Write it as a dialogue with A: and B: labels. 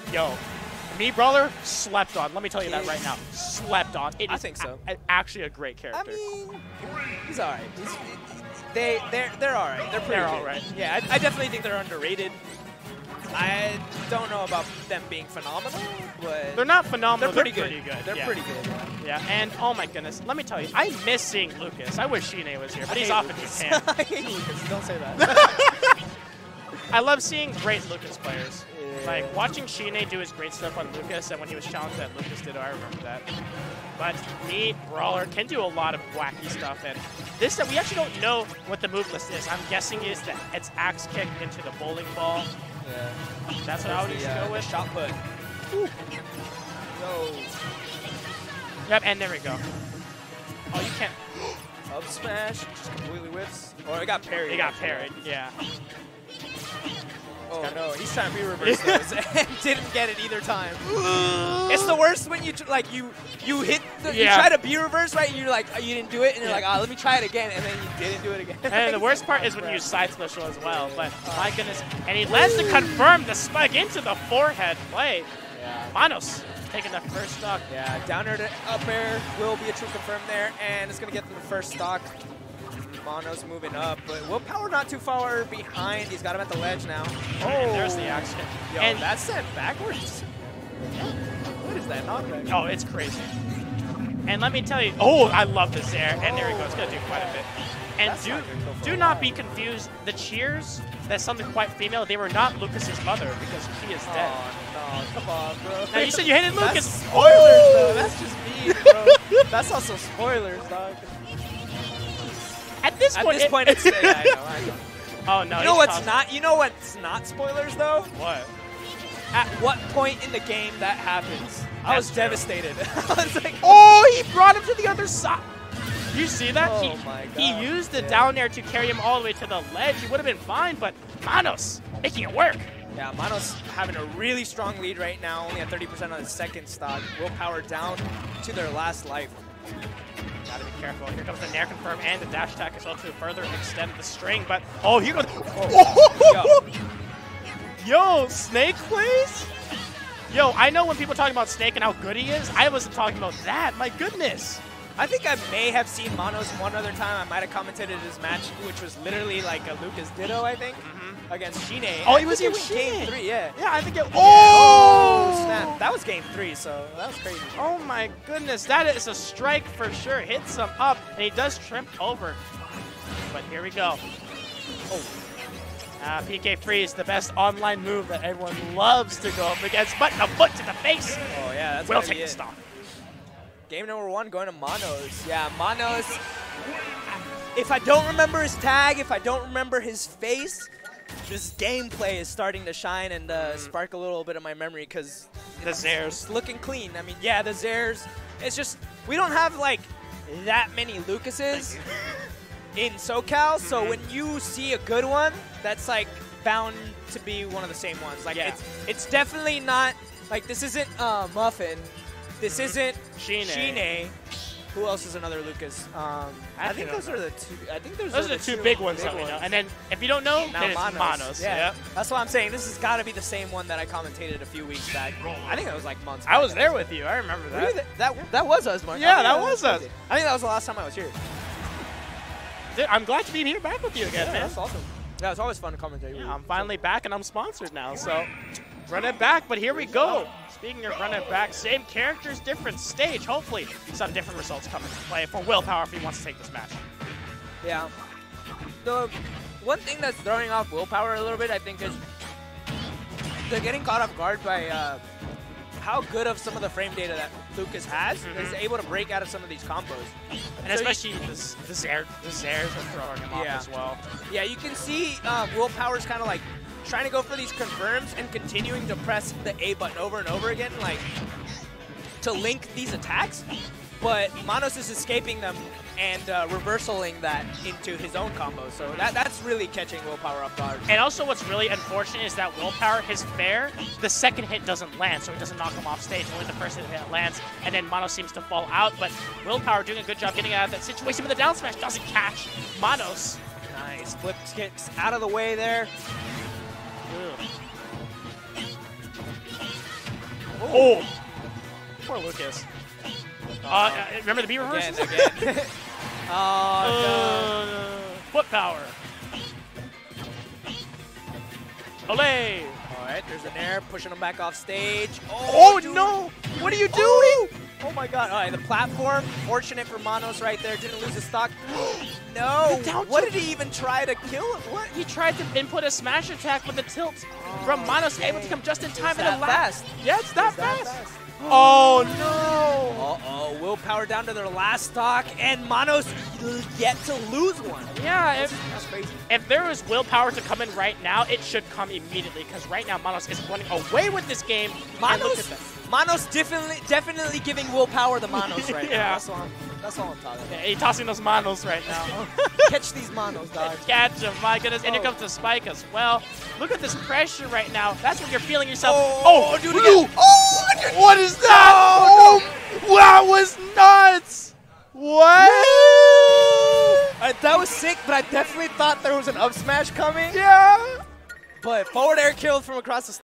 A: Yo, me Brawler slept on. Let me tell you that right now. Slept on. I
B: think so.
A: Actually, a great character.
B: I mean, he's all right. They're all right. They're pretty
A: all
B: good.
A: right.
B: Yeah, I definitely think they're underrated. I don't know about them being phenomenal, but
A: they're not phenomenal.
B: They're pretty good.
A: They're
B: They're pretty good.
A: Yeah, and oh my goodness, let me tell you, I miss seeing Lucas. I wish Shine was here, but he's off in Japan.
B: I hate Lucas. Don't say that.
A: I love seeing great Lucas players.
B: Yeah.
A: Like watching Shine do his great stuff on Lucas, and when he was challenged at Lucas Ditto, I remember that. But me, Brawler, can do a lot of wacky stuff, and this we actually don't know what the move list is. I'm guessing it's axe kick into the bowling ball.
B: Yeah.
A: That's what I would go with.
B: Shot put. Ooh. Yo.
A: Yep, and there we go. Oh, you can't.
B: Up smash. Just completely whips. Or it got parried.
A: It got parried, yeah.
B: Oh no, he's trying to be reverse those and didn't get it either time. It's the worst when you you hit you try to be reverse, right? And you're like, oh, you didn't do it, and you're like, let me try it again, and then you didn't do it again.
A: And the worst part is when you use side special as well. But my goodness, and he lands to confirm the spike into the forehead play.
B: Yeah.
A: Manos taking the first stock.
B: Yeah, down air to up air will be a true confirm there, and it's gonna get to the first stock. Manos moving up, but Willpower not too far behind. He's got him at the ledge now.
A: Oh, and there's the axe kick.
B: Yo,
A: and
B: that's sent backwards. What is that knockback?
A: Oh, it's crazy. And let me tell you, oh, I love this air. And there he goes. It's going to do quite a bit. And do not be confused. The cheers, that's something quite female. They were not Lucas's mother because she is dead.
B: Oh, no, come on, bro.
A: Now, you said you hated Lucas.
B: That's spoilers, though. That's just mean, bro. That's also spoilers, dog.
A: At this point,
B: it's yeah, I know.
A: Oh no!
B: You know what's not spoilers though?
A: What?
B: At what point in the game that happens? I was devastated. I was like,
A: oh, he brought him to the other side. You see that?
B: Oh my God.
A: He used the down air to carry him all the way to the ledge. He would have been fine, but Manos making it work.
B: Yeah, Manos having a really strong lead right now, only at 30% on his second stock. Willpower down to their last life.
A: Gotta be careful. Here comes the Nair confirm and the dash attack as well to further extend the string. But oh, here goes. Oh. Yo, Snake plays? Yo, I know when people talk about Snake and how good he is, I wasn't talking about that. My goodness.
B: I think I may have seen Manos one other time. I might have commentated his match, which was literally like a Lucas Ditto, I think, against Shine.
A: Oh, he was in
B: game 3, yeah.
A: Yeah, I think it.
B: Oh, snap! That was game 3, so that was crazy.
A: Oh my goodness, that is a strike for sure. Hits him up, and he does trip over. But here we go. Oh. PK Freeze, the best online move that everyone loves to go up against, but a foot to the face.
B: Oh yeah, that's
A: Will take the stock.
B: Game number 1 going to Manos. Yeah, Manos. If I don't remember his tag, if I don't remember his face, this gameplay is starting to shine and spark a little bit of my memory because
A: the Zairs
B: looking clean. I mean, yeah, the Zairs. It's just we don't have like that many Lucases in SoCal, so when you see a good one, that's like bound to be one of the same ones. Like it's definitely not like this isn't Muffin. This isn't Shine. Who else is another Lucas? I think those are the two. I think those are the two
A: big ones that we know. And then if you don't know, then it's Manos.
B: Yeah, yep. That's what I'm saying. This has got to be the same one that I commentated a few weeks back. I think that was like months.
A: I was there with you. I remember that.
B: That was us, Mark.
A: Yeah, that was us.
B: I think that was the last time I was here.
A: Dude, I'm glad to be here back with you again, man.
B: That's awesome. Yeah, it's always fun to commentate.
A: Yeah, I'm finally back, and I'm sponsored now, so run it back. But here we go. Speaking of run it back, same characters, different stage. Hopefully, some different results come into play for Willpower if he wants to take this match.
B: Yeah. The one thing that's throwing off Willpower a little bit, I think, is they're getting caught off guard by how good of some of the frame data that Lucas has is able to break out of some of these combos.
A: And so especially the Zairs are throwing him off as well.
B: Yeah, you can see Willpower's kind of like trying to go for these confirms and continuing to press the A button over and over again, like to link these attacks. But Manos is escaping them and reversaling that into his own combo. So that's really catching Willpower off guard.
A: And also what's really unfortunate is that Willpower, his fair, the second hit doesn't land, so it doesn't knock him off stage. Only the first hit lands, and then Manos seems to fall out. But Willpower doing a good job getting out of that situation, but the down smash doesn't catch Manos.
B: Nice. Flip kicks out of the way there.
A: Oh! Poor Lucas. Remember the B reverses?
B: Again. Oh,
A: Foot power. Olay!
B: Alright, there's an air, pushing him back off stage.
A: Oh,
B: dude.
A: no! What are you doing?
B: Oh my god. Alright, the platform. Fortunate for Manos right there. Didn't lose his stock. No! What did he even try to kill him? What?
A: He tried to input a smash attack, but the tilt from Manos able to come just in time in the last. Yeah, it's that fast. Oh no!
B: Uh-oh, Willpower down to their last stock, and Manos yet to lose one.
A: Yeah,
B: That's crazy.
A: if there was Willpower to come in right now, it should come immediately, because right now Manos is running away with this game. And look at that.
B: Manos definitely giving Willpower the Manos right
A: Yeah.
B: now. That's all I'm talking about.
A: Yeah, he's tossing those Manos right now.
B: Catch these Manos, dog.
A: Catch him, my goodness. And here comes the spike as well. Look at this pressure right now. That's what you're feeling yourself.
B: Oh, dude, again.
A: Oh, what is that? Oh, that was nuts. What?
B: That was sick, but I definitely thought there was an up smash coming.
A: Yeah.
B: But forward air killed from across the